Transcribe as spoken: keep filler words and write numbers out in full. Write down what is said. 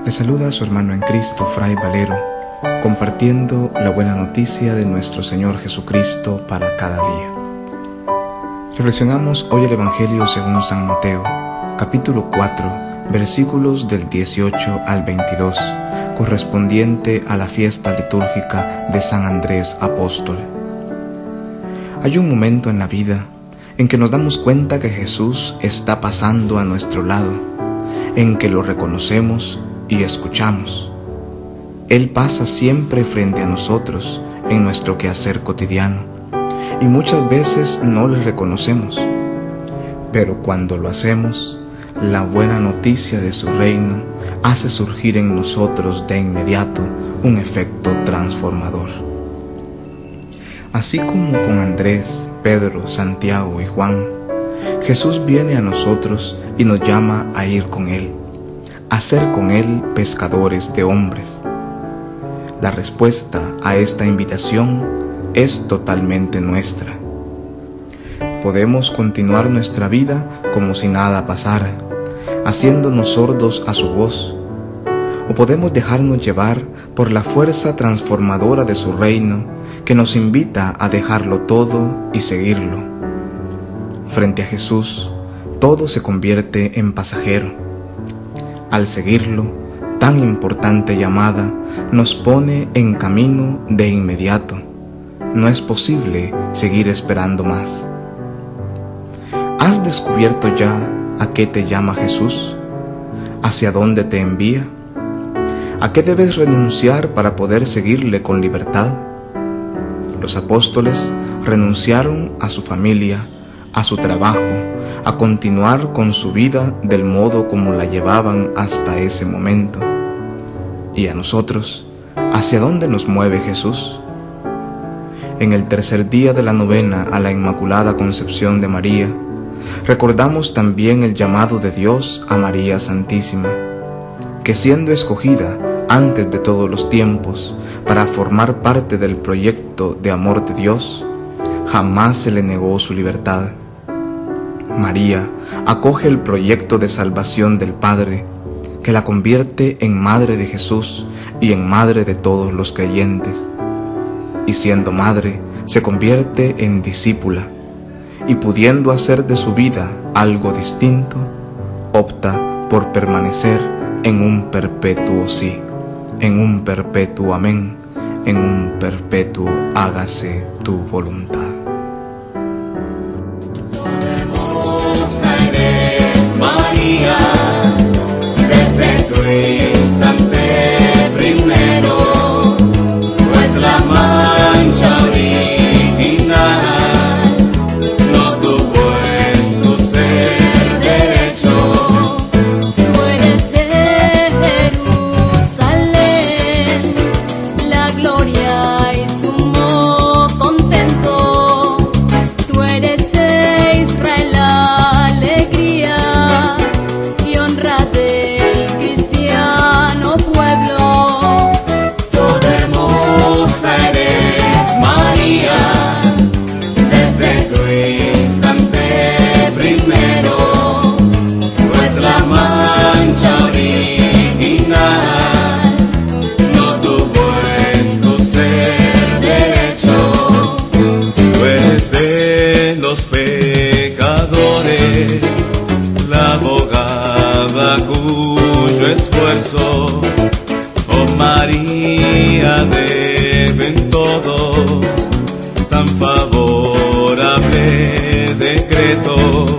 Le saluda a su hermano en Cristo, Fray Valero, compartiendo la buena noticia de nuestro Señor Jesucristo para cada día. Reflexionamos hoy el Evangelio según San Mateo, capítulo cuatro, versículos del dieciocho al veintidós, correspondiente a la fiesta litúrgica de San Andrés Apóstol. Hay un momento en la vida en que nos damos cuenta que Jesús está pasando a nuestro lado, en que lo reconocemos y escuchamos. Él pasa siempre frente a nosotros en nuestro quehacer cotidiano, y muchas veces no le reconocemos, pero cuando lo hacemos, la buena noticia de su reino hace surgir en nosotros de inmediato un efecto transformador. Así como con Andrés, Pedro, Santiago y Juan, Jesús viene a nosotros y nos llama a ir con Él, a ser con Él pescadores de hombres. La respuesta a esta invitación es totalmente nuestra. Podemos continuar nuestra vida como si nada pasara, haciéndonos sordos a su voz, o podemos dejarnos llevar por la fuerza transformadora de su reino que nos invita a dejarlo todo y seguirlo. Frente a Jesús, todo se convierte en pasajero. Al seguirlo, tan importante llamada nos pone en camino de inmediato. No es posible seguir esperando más. ¿Has descubierto ya a qué te llama Jesús? ¿Hacia dónde te envía? ¿A qué debes renunciar para poder seguirle con libertad? Los apóstoles renunciaron a su familia, a su trabajo, a continuar con su vida del modo como la llevaban hasta ese momento. ¿Y a nosotros, hacia dónde nos mueve Jesús? En el tercer día de la novena a la Inmaculada Concepción de María, recordamos también el llamado de Dios a María Santísima, que siendo escogida antes de todos los tiempos para formar parte del proyecto de amor de Dios, jamás se le negó su libertad. María acoge el proyecto de salvación del Padre, que la convierte en madre de Jesús y en madre de todos los creyentes. Y siendo madre, se convierte en discípula, y pudiendo hacer de su vida algo distinto, opta por permanecer en un perpetuo sí, en un perpetuo amén, en un perpetuo hágase tu voluntad. Desde tu instante primero, pues la mancha original no tuvo en tu ser derecho. Tú eres de Jerusalén, la gloria y sumo contento. Tú eres de Israel, la alegría y honra del cristiano pueblo. Toda hermosa eres María, desde tu instante primero, pues la mancha original no tuvo en tu ser derecho. Tú eres de los pecadores, la abogada cuyo esfuerzo, oh María, deben todos tan favorable decreto.